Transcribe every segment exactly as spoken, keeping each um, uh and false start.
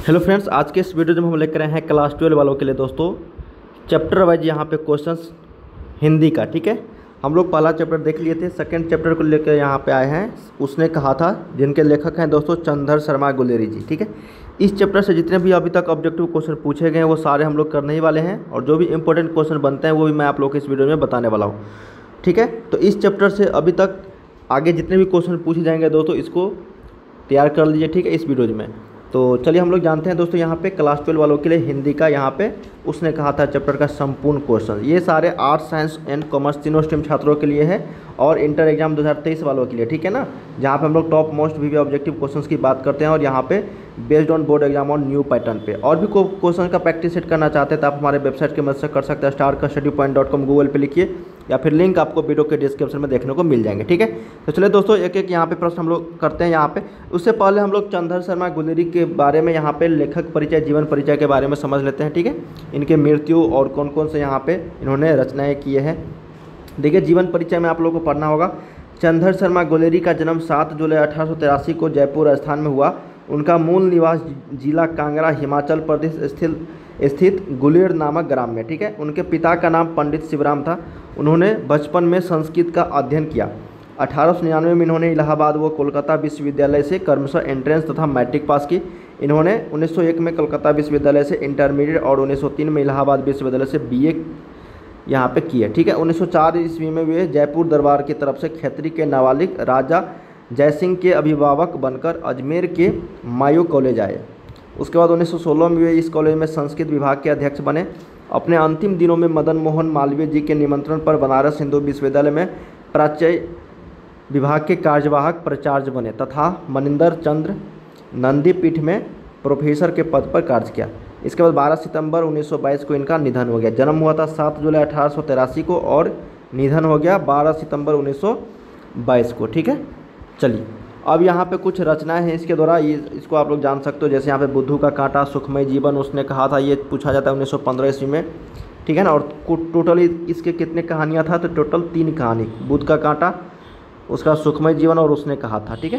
Hello friends, आज के इस वीडियो में हम लेकर आए हैं क्लास ट्वेल्व वालों के लिए दोस्तों चैप्टर वाइज यहाँ पे क्वेश्चंस हिंदी का। ठीक है, हम लोग पहला चैप्टर देख लिए थे, सेकंड चैप्टर को लेकर यहाँ पे आए हैं। उसने कहा था, जिनके लेखक हैं दोस्तों चंद्र शर्मा गुलेरी जी। ठीक है, इस चैप्टर से जितने भी अभी तक ऑब्जेक्टिव क्वेश्चन पूछे गए हैं वो सारे हम लोग करने ही वाले हैं, और जो भी इंपॉर्टेंट क्वेश्चन बनते हैं वो भी मैं आप लोग को इस वीडियो में बताने वाला हूँ। ठीक है, तो इस चैप्टर से अभी तक आगे जितने भी क्वेश्चन पूछे जाएंगे दोस्तों इसको तैयार कर लीजिए। ठीक है, इस वीडियो में तो चलिए हम लोग जानते हैं दोस्तों यहाँ पे क्लास ट्वेल्व वालों के लिए हिंदी का यहाँ पे उसने कहा था चैप्टर का संपूर्ण क्वेश्चन। ये सारे आर्ट्स साइंस एंड कॉमर्स तीनों स्ट्रीम छात्रों के लिए है और इंटर एग्जाम दो हज़ार तेईस वालों के लिए। ठीक है ना, जहाँ पे हम लोग top most V objective questions की बात करते हैं और यहाँ पे बेस्ड ऑन बोर्ड एग्जाम और न्यू पैटर्न पे। और भी कोई क्वेश्चन का प्रैक्टिस सेट करना चाहते हैं तो आप हमारे वेबसाइट की मदद से कर सकते हैं। स्टार का study point dot com Google पे लिखिए या फिर लिंक आपको वीडियो के डिस्क्रिप्शन में देखने को मिल जाएंगे। ठीक है, तो चलिए दोस्तों एक एक यहाँ पे प्रश्न हम लोग करते हैं। यहाँ पे उससे पहले हम लोग चंद्र शर्मा गुलेरी के बारे में यहाँ पे लेखक परिचय, जीवन परिचय के बारे में समझ लेते हैं। ठीक है, इनके मृत्यु और कौन कौन से यहाँ पे इन्होंने रचनाएँ किए हैं। देखिए, जीवन परिचय में आप लोगों को पढ़ना होगा। चंद्र शर्मा गुलेरी का जन्म सात जुलाई अठारह सौ तिरासी को जयपुर राजस्थान में हुआ। उनका मूल निवास जिला कांगड़ा हिमाचल प्रदेश स्थित स्थित गुलेर नामक ग्राम में। ठीक है, उनके पिता का नाम पंडित शिवराम था। उन्होंने बचपन में संस्कृत का अध्ययन किया। अठारह सौ निन्यानवे में इन्होंने इलाहाबाद व कोलकाता विश्वविद्यालय से क्रमशः एंट्रेंस तथा मैट्रिक पास की। इन्होंने उन्नीस सौ एक में कलकत्ता विश्वविद्यालय से इंटरमीडिएट और उन्नीस सौ तीन में इलाहाबाद विश्वविद्यालय से बीए यहाँ पे किए। ठीक है, उन्नीस सौ चार ईस्वी में वे जयपुर दरबार की तरफ से खत्री के नाबालिग राजा जयसिंह के अभिभावक बनकर अजमेर के मायो कॉलेज आए। उसके बाद उन्नीस सौ सोलह में वे इस कॉलेज में संस्कृत विभाग के अध्यक्ष बने। अपने अंतिम दिनों में मदन मोहन मालवीय जी के निमंत्रण पर बनारस हिंदू विश्वविद्यालय में प्राच्य विभाग के कार्यवाहक प्राचार्य बने तथा मनिंदर चंद्र नंदीपीठ में प्रोफेसर के पद पर कार्य किया। इसके बाद बारह सितंबर उन्नीस सौ बाईस को इनका निधन हो गया। जन्म हुआ था सात जुलाई अठारह सौ तिरासी को और निधन हो गया बारह सितंबर उन्नीस सौ बाईस को। ठीक है, चलिए अब यहाँ पे कुछ रचनाएं हैं इसके द्वारा, ये इसको आप लोग जान सकते हो। जैसे यहाँ पे बुद्धू का कांटा, सुखमय जीवन उसने कहा था, ये पूछा जाता है उन्नीस सौ पंद्रह ईस्वी में। ठीक है ना, और टोटली इसके कितने कहानियाँ था तो टोटल तीन कहानी, बुद्ध का कांटा, उसका सुखमय जीवन और उसने कहा था। ठीक है,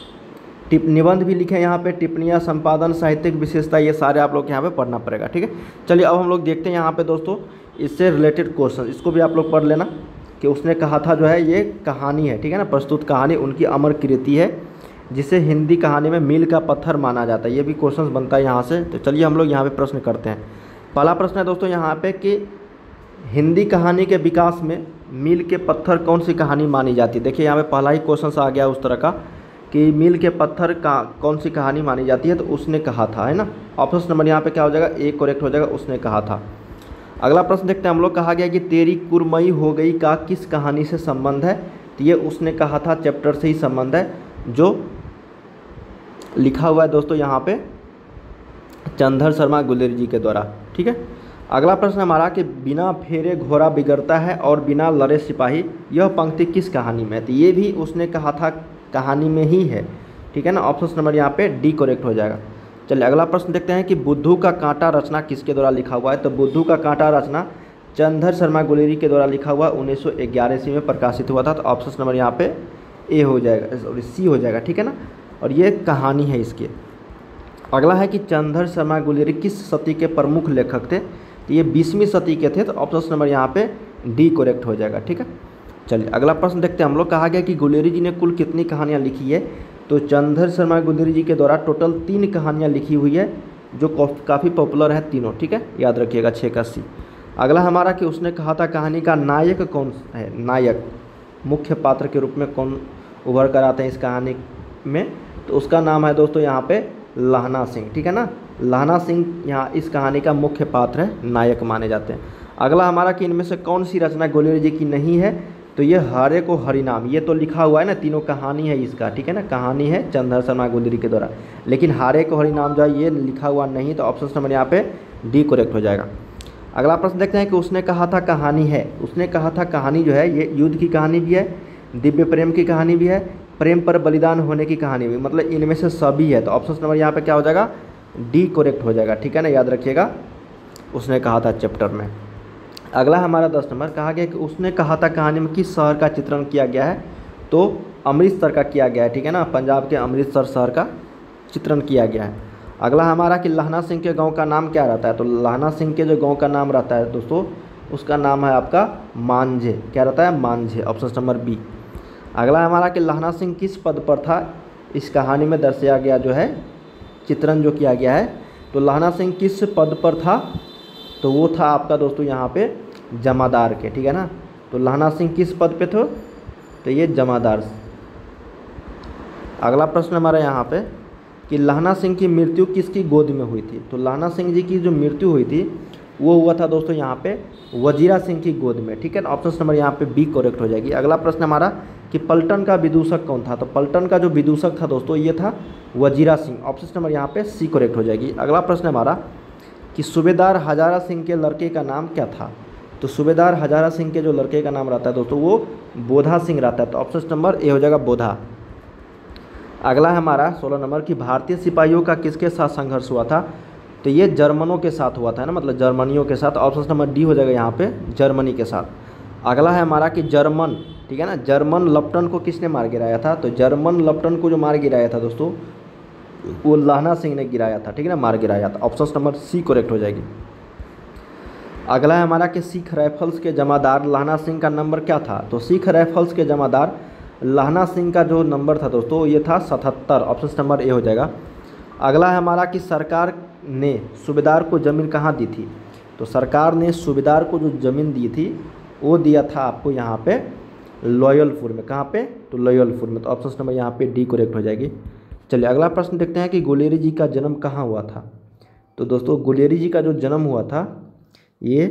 टिप निबंध भी लिखे यहाँ पे, टिप्पणियाँ, संपादन, साहित्यिक विशेषता, ये सारे आप लोग यहाँ पे पढ़ना पड़ेगा। ठीक है, चलिए अब हम लोग देखते हैं यहाँ पे दोस्तों इससे रिलेटेड क्वेश्चन, इसको भी आप लोग पढ़ लेना कि उसने कहा था जो है ये कहानी है। ठीक है ना, प्रस्तुत कहानी उनकी अमर कृति है जिसे हिंदी कहानी में मील का पत्थर माना जाता है। ये भी क्वेश्चन बनता है यहाँ से। तो चलिए हम लोग यहाँ पे प्रश्न करते हैं। पहला प्रश्न है दोस्तों यहाँ पे कि हिंदी कहानी के विकास में मील के पत्थर कौन सी कहानी मानी जाती है। देखिए यहाँ पे पहला ही क्वेश्चन आ गया उस तरह का कि मील के पत्थर का कौन सी कहानी मानी जाती है, तो उसने कहा था, है ना। ऑप्शन नंबर यहाँ पे क्या हो जाएगा, एक करेक्ट हो जाएगा, उसने कहा था। अगला प्रश्न देखते हैं हम लोग। कहा गया कि तेरी कुरमई हो गई का किस कहानी से संबंध है, तो ये उसने कहा था चैप्टर से ही संबंध है जो लिखा हुआ है दोस्तों यहाँ पे चंद्र शर्मा गुलेरी जी के द्वारा। ठीक है, अगला प्रश्न हमारा कि बिना फेरे घोड़ा बिगड़ता है और बिना लड़े सिपाही, यह पंक्ति किस कहानी में है, तो ये भी उसने कहा था कहानी में ही है। ठीक है ना, ऑप्शन नंबर यहाँ पे डी करेक्ट हो जाएगा। चलिए अगला प्रश्न देखते हैं कि बुद्धू का कांटा रचना किसके द्वारा लिखा हुआ है, तो बुद्धू का कांटा रचना चंद्र शर्मा गुलेरी के द्वारा लिखा हुआ उन्नीस सौ ग्यारह ईस्वी में प्रकाशित हुआ था। तो ऑप्शन नंबर यहाँ पे ए हो जाएगा, सॉरी सी हो जाएगा। ठीक है ना, और ये कहानी है इसकी। अगला है कि चंद्र शर्मा गुलेरी किस सदी के प्रमुख लेखक थे, तो ये बीसवीं सदी के थे। तो ऑप्शन नंबर यहाँ पे डी करेक्ट हो जाएगा। ठीक है, चलिए अगला प्रश्न देखते हैं हम लोग। कहा गया कि गुलेरी जी ने कुल कितनी कहानियाँ लिखी है, तो चंद्र शर्मा गुलेरी जी के द्वारा टोटल तीन कहानियाँ लिखी हुई है जो काफ़ी पॉपुलर है तीनों। ठीक है, याद रखिएगा, छः का सी। अगला हमारा कि उसने कहा था कहानी का नायक कौन है, नायक मुख्य पात्र के रूप में कौन उभर कर आते हैं इस कहानी में, तो उसका नाम है दोस्तों यहाँ पे लहना सिंह। ठीक है ना, लहना सिंह यहाँ इस कहानी का मुख्य पात्र है, नायक माने जाते हैं। अगला हमारा कि इनमें से कौन सी रचना गुलेरी जी की नहीं है, तो ये हरे को हरिनाम, ये तो लिखा हुआ है ना, तीनों कहानी है इसका। ठीक है ना, कहानी है चंद्र शर्मा गुलेरी के द्वारा, लेकिन हारे को हरिनाम जो है ये लिखा हुआ नहीं। तो ऑप्शन नंबर यहाँ पे डी करेक्ट हो जाएगा। अगला प्रश्न देखते हैं कि उसने कहा था कहानी है, उसने कहा था कहानी जो है ये युद्ध की कहानी भी है, दिव्य प्रेम की कहानी भी है, प्रेम पर बलिदान होने की कहानी भी, मतलब इनमें से सभी है। तो ऑप्शन नंबर यहाँ पे क्या हो जाएगा, डी करेक्ट हो जाएगा। ठीक है ना, याद रखिएगा, उसने कहा था चैप्टर में। अगला हमारा दस नंबर। कहा गया कि उसने कहा था कहानी में किस शहर का चित्रण किया गया है, तो अमृतसर का किया गया है। ठीक है ना, पंजाब के अमृतसर शहर का चित्रण किया गया है। अगला हमारा कि लहना सिंह के गांव का नाम क्या रहता है, तो लहना सिंह के जो गांव का नाम रहता है दोस्तों उसका नाम है आपका मांझे। क्या रहता है, मांझे, ऑप्शन नंबर बी। अगला हमारा कि लहना सिंह किस पद पर था, इस कहानी में दर्शाया गया जो है चित्रण जो किया गया है, तो लहना सिंह किस पद पर था, तो वो था आपका दोस्तों यहाँ पे जमादार के, ठीक है ना। तो लहना सिंह किस पद पे थे, तो ये जमादार। अगला प्रश्न हमारा यहाँ पे कि लहना सिंह की मृत्यु किसकी गोद में हुई थी, तो लहना सिंह जी की जो मृत्यु हुई थी वो हुआ था दोस्तों यहाँ पे वजीरा सिंह की गोद में, ठीक है ना। ऑप्शन नंबर यहाँ पे बी करेक्ट हो जाएगी। अगला प्रश्न हमारा कि पलटन का विदूषक कौन था, तो पलटन का जो विदूषक था दोस्तों ये था वजीरा सिंह। ऑप्शन नंबर यहाँ पे सी करेक्ट हो जाएगी। अगला प्रश्न हमारा कि सूबेदार हजारा सिंह के लड़के का नाम क्या था, तो सूबेदार हजारा सिंह के जो लड़के का नाम रहता है दोस्तों वो बोधा सिंह रहता है, तो ऑप्शन नंबर ए हो जाएगा बोधा। अगला हमारा सोलह नंबर कि भारतीय सिपाहियों का किसके साथ संघर्ष हुआ था, तो ये जर्मनों के साथ हुआ था ना, मतलब जर्मनियों के साथ। ऑप्शन नंबर डी हो जाएगा यहाँ पे जर्मनी के साथ। अगला है हमारा कि जर्मन, ठीक है ना, जर्मन लप्टन को किसने मार गिराया था, तो जर्मन लप्टन को जो मार गिराया था दोस्तों वो लहना सिंह ने गिराया था, ठीक है ना, मार गिराया था। ऑप्शन नंबर सी करेक्ट हो जाएगी। अगला है हमारा कि सिख राइफल्स के जमादार लहना सिंह का नंबर क्या था, तो सिख राइफल्स के जमादार लहना सिंह का जो नंबर था दोस्तों ये था सतहत्तर। ऑप्शन नंबर ए हो जाएगा। अगला है हमारा कि सरकार ने सूबेदार को ज़मीन कहाँ दी थी, तो सरकार ने सूबेदार को जो ज़मीन दी थी वो दिया था आपको यहाँ पे लॉयलपुर में। कहाँ पे, तो लॉयलपुर में। तो ऑप्शन नंबर यहाँ पे डी करेक्ट हो जाएगी। चलिए अगला प्रश्न देखते हैं कि गुलेरी जी का जन्म कहाँ हुआ था, तो दोस्तों गुलेरी जी का जो जन्म हुआ था ये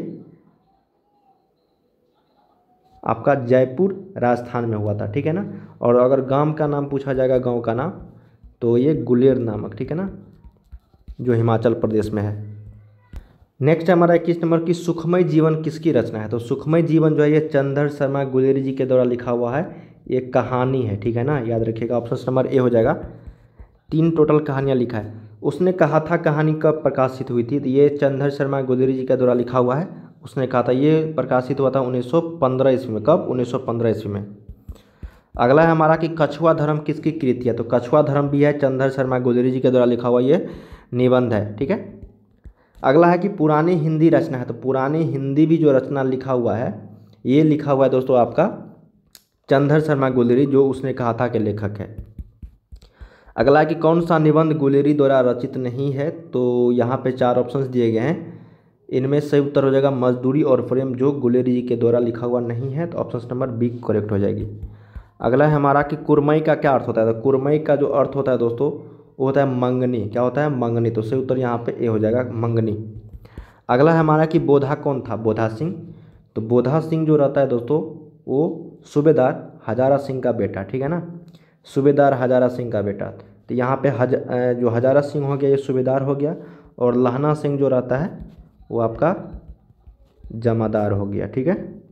आपका जयपुर राजस्थान में हुआ था, ठीक है ना। और अगर गांव का नाम पूछा जाएगा, गांव का नाम, तो ये गुलेर नामक, ठीक है ना, जो हिमाचल प्रदेश में है। नेक्स्ट हमारा इक्कीस नंबर की सुखमय जीवन किसकी रचना है, तो सुखमय जीवन जो है ये चंद्र शर्मा गुलेरी जी के द्वारा लिखा हुआ है, ये कहानी है, ठीक है ना, याद रखिएगा। ऑप्शन नंबर ए हो जाएगा। तीन टोटल कहानियाँ लिखा है। उसने कहा था कहानी कब प्रकाशित हुई थी, तो ये चंद्र शर्मा गुलेरी जी के द्वारा लिखा हुआ है। उसने कहा था ये प्रकाशित हुआ था उन्नीस सौ पंद्रह ईस्वी में। कब, उन्नीस सौ पंद्रह ईस्वी में। अगला है हमारा कि कछुआ धर्म किसकी कृति है, तो कछुआ धर्म भी है चंद्र शर्मा गुलेरी जी के द्वारा लिखा हुआ ये निबंध है, ठीक है। अगला है कि पुरानी हिंदी रचना है, तो पुरानी हिंदी भी जो रचना लिखा हुआ है ये लिखा हुआ है दोस्तों आपका चंद्र शर्मा गुलेरी, जो उसने कहा था कि लेखक है। अगला है कि कौन सा निबंध गुलेरी द्वारा रचित नहीं है, तो यहाँ पे चार ऑप्शंस दिए गए हैं, इनमें सही उत्तर हो जाएगा मजदूरी और प्रेम, जो गुलेरी जी के द्वारा लिखा हुआ नहीं है, तो ऑप्शन नंबर बी करेक्ट हो जाएगी। अगला है हमारा कि कुरमई का क्या अर्थ होता है, तो कुरमई का जो अर्थ होता है दोस्तों वो होता है मंगनी। क्या होता है, मंगनी, तो सही उत्तर यहाँ पे ए हो जाएगा मंगनी। अगला है हमारा कि बोधा कौन था, बोधा सिंह, तो बोधा सिंह जो रहता है दोस्तों वो सूबेदार हजारा सिंह का बेटा, ठीक है ना, सूबेदार हजारा सिंह का बेटा। तो यहाँ पे हज जो हजारा सिंह हो गया ये सूबेदार हो गया, और लहना सिंह जो रहता है वो आपका जमादार हो गया, ठीक है।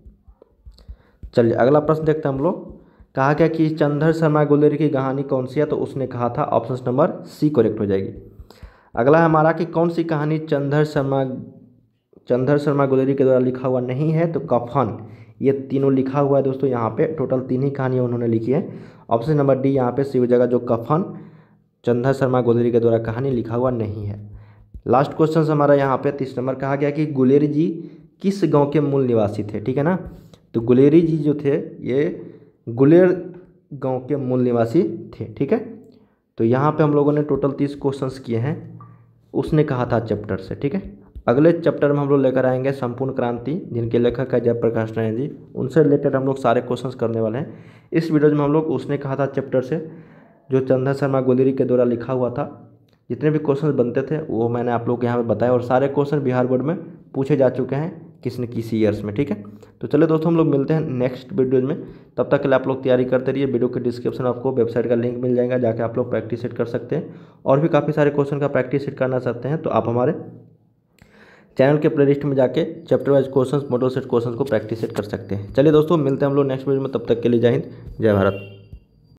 चलिए अगला प्रश्न देखते हैं हम लोग। कहा गया कि चंद्र शर्मा गुलेरी की कहानी कौन सी है, तो उसने कहा था ऑप्शन नंबर सी करेक्ट हो जाएगी। अगला हमारा कि कौन सी कहानी चंद्र शर्मा चंद्र शर्मा गुलेरी के द्वारा लिखा हुआ नहीं है, तो कफन। ये तीनों लिखा हुआ है दोस्तों, यहाँ पे टोटल तीन ही कहानियाँ उन्होंने लिखी है। ऑप्शन नंबर डी यहाँ पे सी हो जाएगा, जो कफन चंद्र शर्मा गुलेरी के द्वारा कहानी लिखा हुआ नहीं है। लास्ट क्वेश्चन हमारा यहाँ पे तीस नंबर। कहा गया कि गुलेरी जी किस गांव के मूल निवासी थे, ठीक है ना, तो गुलेरी जी जो थे ये गुलेर गांव के मूल निवासी थे, ठीक है। तो यहाँ पे हम लोगों ने टोटल तीस क्वेश्चंस किए हैं, उसने कहा था चैप्टर से, ठीक है। अगले चैप्टर में हम लोग लेकर आएंगे संपूर्ण क्रांति, जिनके लेखक है जयप्रकाश नारायण जी, उनसे रिलेटेड हम लोग सारे क्वेश्चंस करने वाले हैं इस वीडियो में। हम लोग उसने कहा था चैप्टर से जो चंद्र शर्मा गुलेरी के द्वारा लिखा हुआ था, जितने भी क्वेश्चंस बनते थे वो मैंने आप लोग को यहाँ पे बताया, और सारे क्वेश्चन बिहार बोर्ड में पूछे जा चुके हैं किसी न किसी ईयर्स में, ठीक है। तो चलिए दोस्तों हम लोग मिलते हैं नेक्स्ट वीडियोज में, तब तक के लिए आप लोग तैयारी करते रहिए। वीडियो के डिस्क्रिप्शन में आपको वेबसाइट का लिंक मिल जाएगा, जाके आप लोग प्रैक्टिस सेट कर सकते हैं, और भी काफ़ी सारे क्वेश्चन का प्रैक्टिस सेट करना चाहते हैं तो आप हमारे चैनल के प्लेलिस्ट में जाके chapter wise questions, model set questions को प्रैक्टिस सेट कर सकते हैं। चलिए दोस्तों मिलते हैं हम लोग नेक्स्ट वीडियो में, तब तक के लिए जय हिंद, जय भारत।